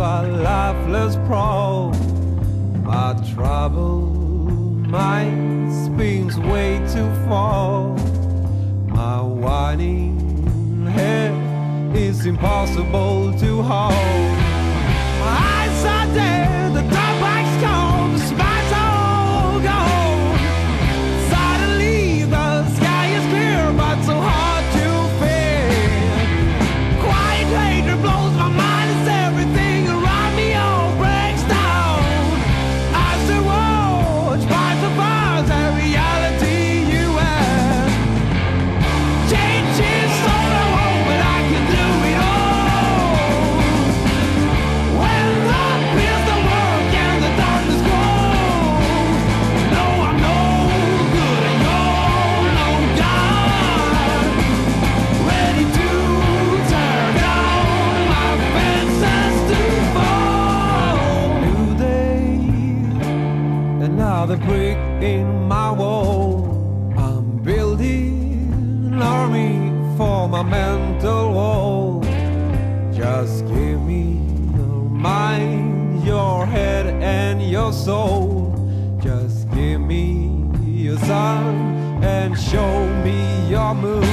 a lifeless prole. My troubled mind spins way too far. My whining head is impossible to hold. My eyes are dead, the dark black's cold, the smiles all gone. Suddenly the sky is clear, but so hard to feel. Quiet hatred blows my mind as everything around me all breaks down. I still watch by the bars and reality you have. Change is all I want, but I can do it all. When the pills don't work and the darkness grows, no, I'm no good and you're no God. Ready to tear down my fences to fall. New day, another brick in my wall. I'm building an army for my mental wall. Just give me your mind, your head and your soul. Just give me your sun and show me your moon.